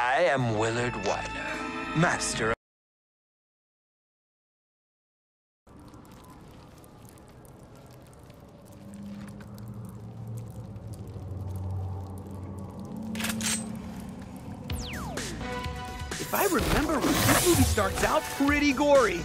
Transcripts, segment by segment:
I am Willard Wyler, master of... If I remember right, this movie starts out pretty gory.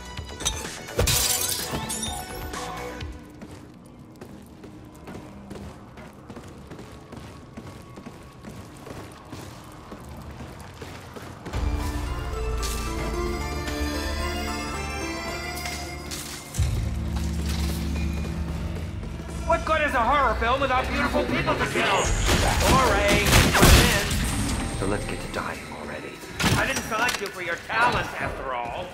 What good is a horror film without beautiful people to kill? Boring. Put it in. So let's get to dying already. I didn't select you for your talent, after all.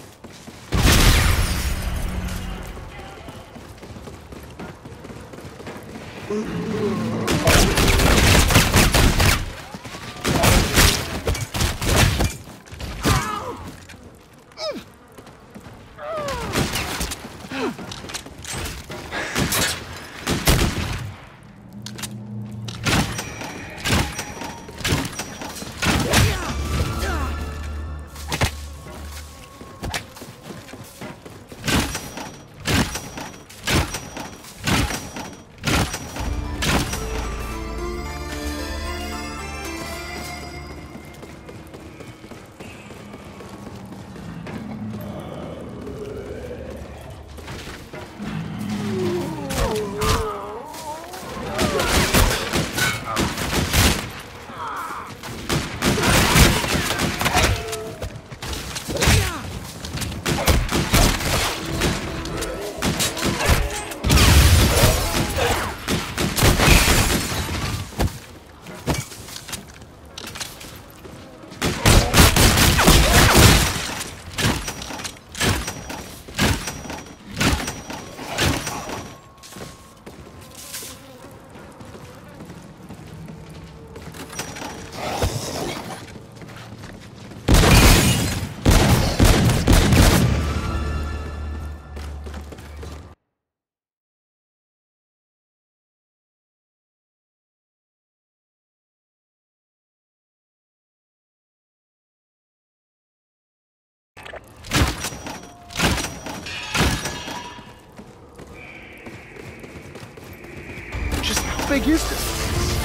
How big is this?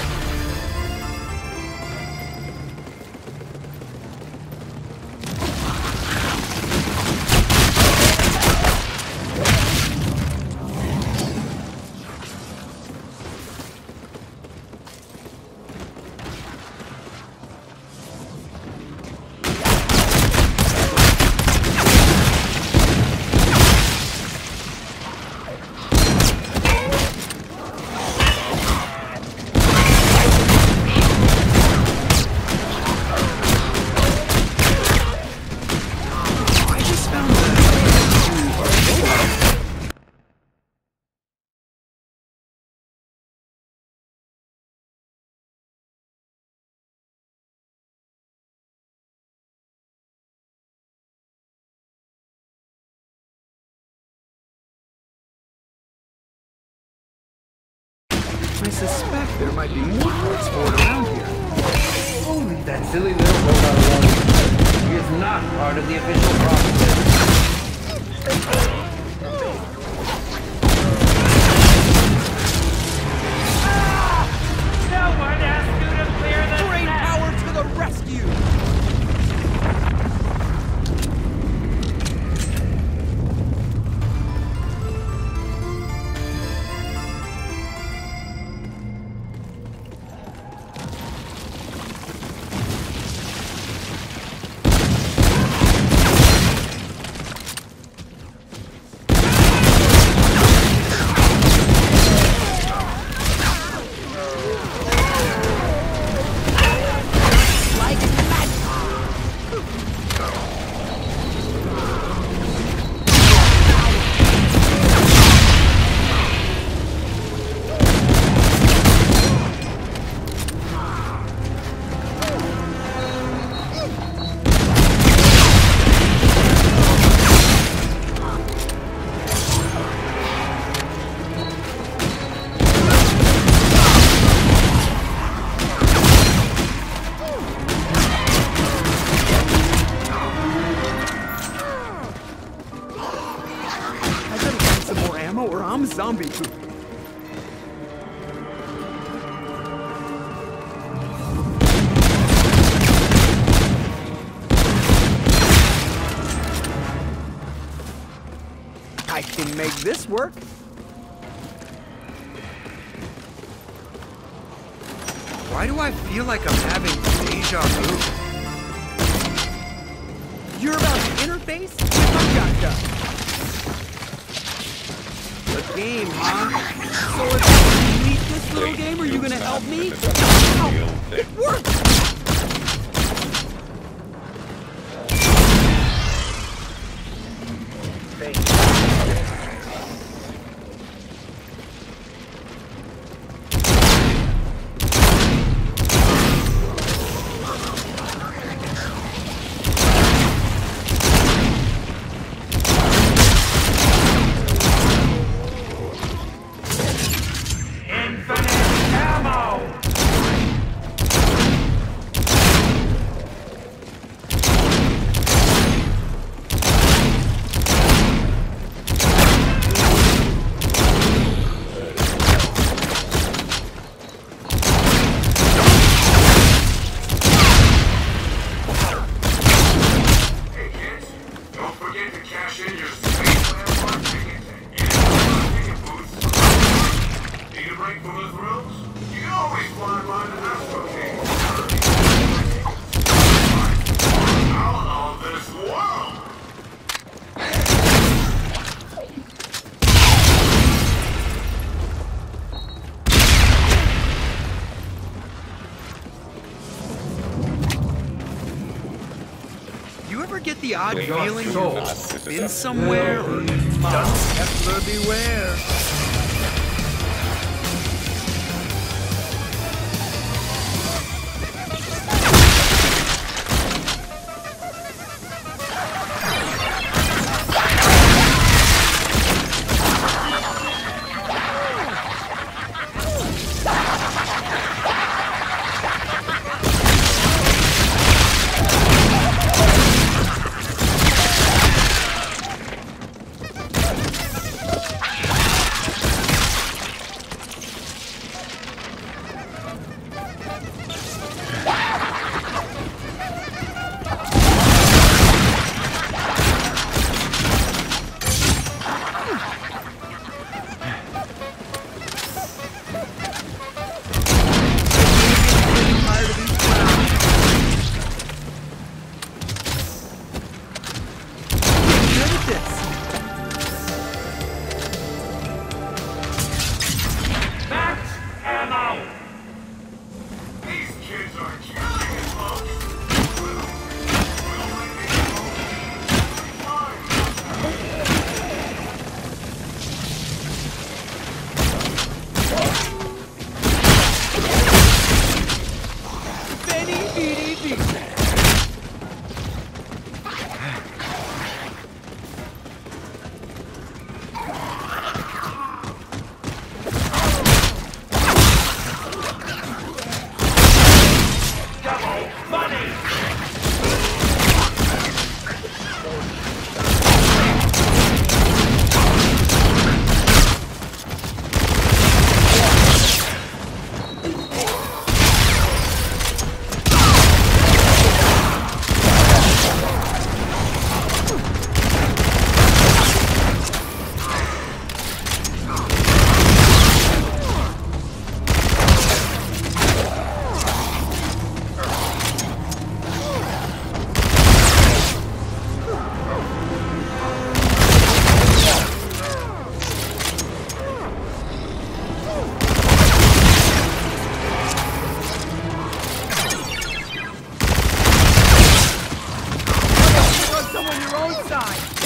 I suspect there might be more parts stored around here. Oh, leave that silly little robot alone. He is not part of the official process. Someone asked you to clear the Brain set. power to the rescue! zombie poop. I can make this work. Why do I feel like I'm having deja vu? You're about to interface with Magaka. The game, huh? So if you beat this little game, are you gonna help me? Ow! It worked! Get the odd feeling you've been somewhere or just Kepler beware. Someone your own side!